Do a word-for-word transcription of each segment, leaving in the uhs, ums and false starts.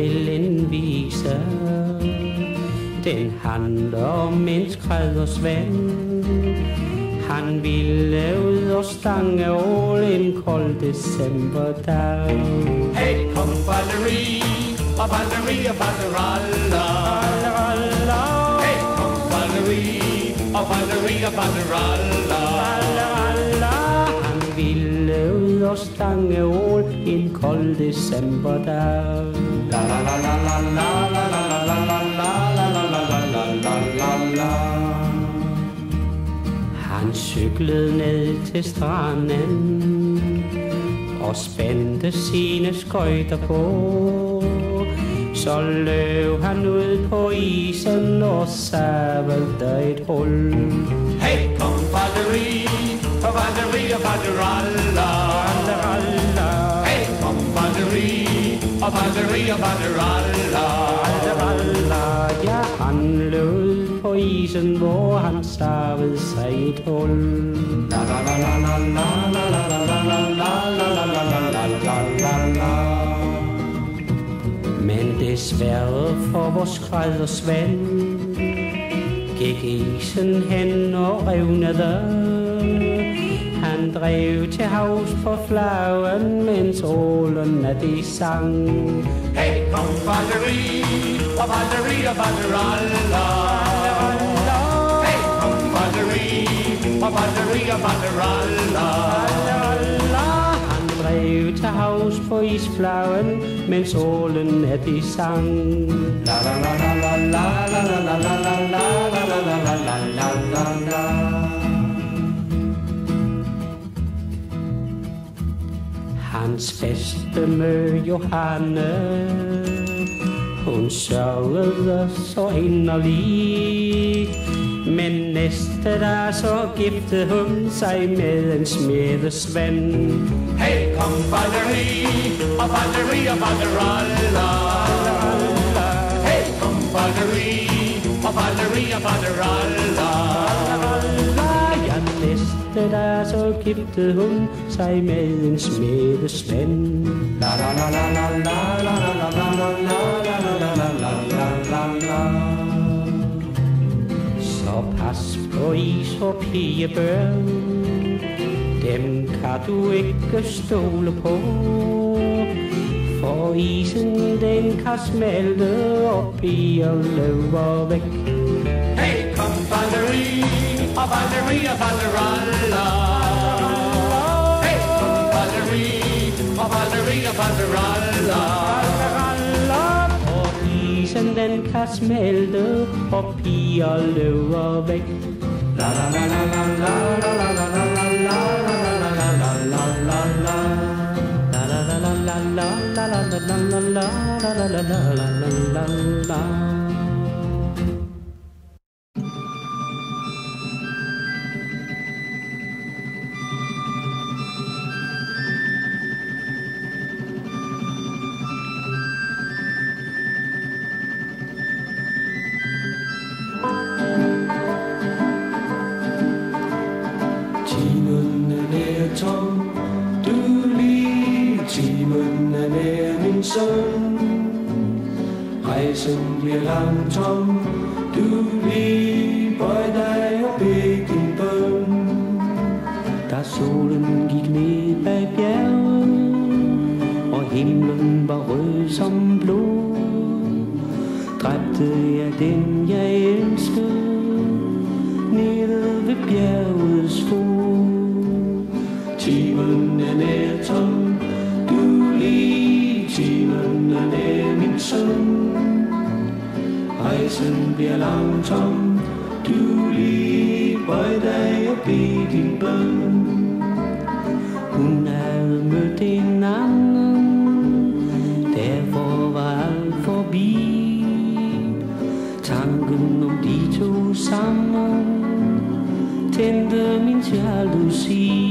vel en vise. Den handler om en skrædders ven. Han ville ud og stange ål en kold decemberdag. Hey, kom Valerie, og Valerie og Valeralla. Hey, kom Valerie, og Valerie og Valeralla. Han ville ud og stange ål en kold decemberdag. La la la la la la la la la la la la la la la. Han cyklede ned til stranden og spændte sine skøjter på. Så løb han ud på isen og savede et hul. Hey, kom Valerie, og Valerie og Valeralla. Hey, kom Valerie, og Valerie og Valeralla. Ja, han løb på isen, hvor han savede sig et hul. La la la la la la la la la la la la la la la la. Men desværre for vores skrædders ven gik isen hen og revnede. Han drev til havs på flagen, mens ålene de sang. Hey, kom Valerie, og Valerie og Valeralla. Hey, kom Valerie, og Valerie og Valeralla. Han drev til havs på isflagen, mens ålene de sang. La la la la la la la la la la la la la la la la la. Hans fæstemø Johanne, hun sørgede så inderligt. Men næste dag så giftede hun sig med en smedesven. Hey, kom Valerie, og Valerie og Valeralla. Hey, kom Valerie, og Valerie og Valeralla. Ja, næste dag så giftede hun sig med en smedesven. La la la la la la la la la la la la la la la. Så pas på is og pigebørn, dem kan du ikke stole på. For isen den kan smelte, og piger løber væk. Hey, kom Valerie, og Valerie og Valeralla. Hey, kom Valerie, og Valerie og Valeralla. Og isen den kan smelte, og piger løber væk. La la la la la la la la la la la la la la la. La la la la la la la la la la la la la la la. Timen er nær tom, du lige, timen er nær min søn. Rejsen bliver langt tom, du lige, bøj dig og bed din bøn. Da solen gik ned bag bjerget, og himlen var rød som blod, dræbte jeg den jeg elskede, nede ved bjergets fod. Timen er nær tom, du lige, timen er nær min søn. Rejsen bliver langt tom, du lige, bøj dig og bed din bøn. Hun havde mødt en anden, derfor var alt forbi. Tanken om de to sammen tændte min jalousi.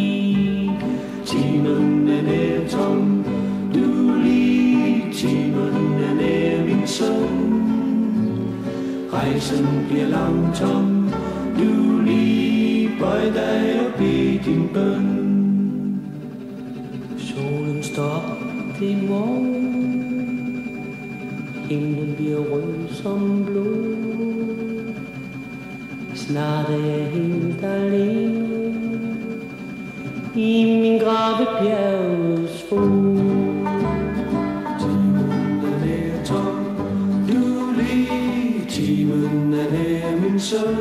Timen er nær tom, du lige, timen er nær min søn. Rejsen bliver langt tom, du lige, bøj dig og bed din bøn. Solen står op i morgen, himlen bliver rød som blod. Snart er jeg helt alene i min grave bjergets fod. Timen er tom, du lige, timen er nær min søn.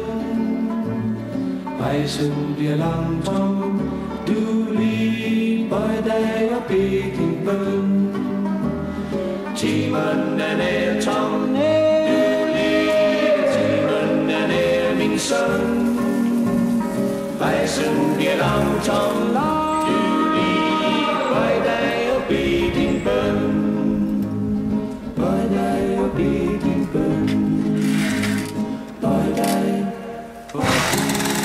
Rejsen bliver langsom, du lige, bøj dig og bed din bøn. Timen er nær tom, du lige, timen er nær min søn. Rejsen bliver langsom, du lige, bøj dig og bed din bøn. Bøj dig og bed din bøn. Bøj dig og bed.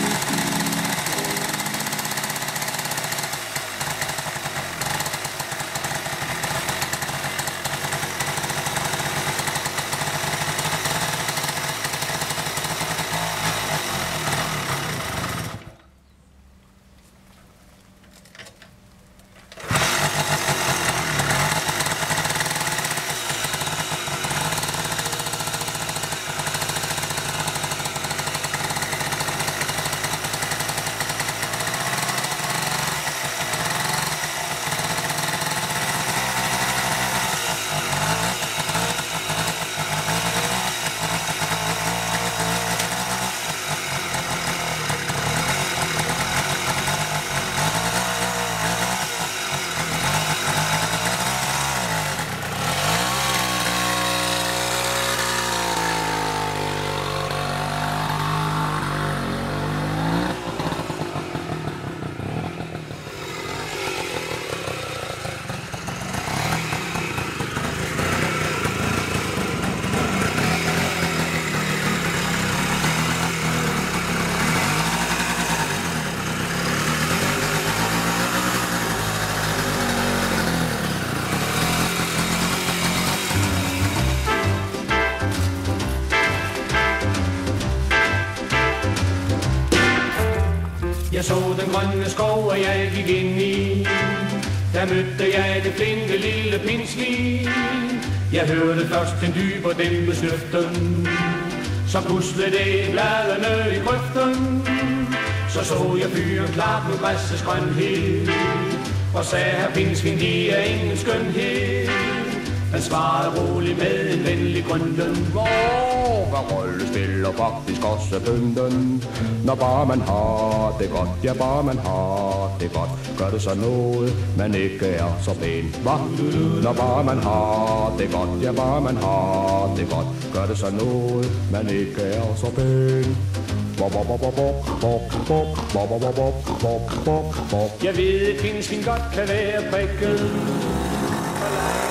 Jeg så den grønne skov, og jeg gik ind i. Der mødte jeg det flinke lille pindsvin. Jeg hørte først en dyb og dæmpet snøften. Så puslede det bladene i grøften. Så så jeg fyren klart med græssets grønhed. Og sagde, herr pindsvin, de er ingen skønhed. Han svarede roligt med en venlig grønden. Hvor hvad rolle spiller faktisk også bønden? Når bare man har det godt, ja bare man har det godt, gør det så noget, man ikke er så pæn. Hva? Når bare man har det godt, ja bare man har det godt, gør det så noget, man ikke er så pæn. Jeg ved, at pindsvin godt kan være prikket.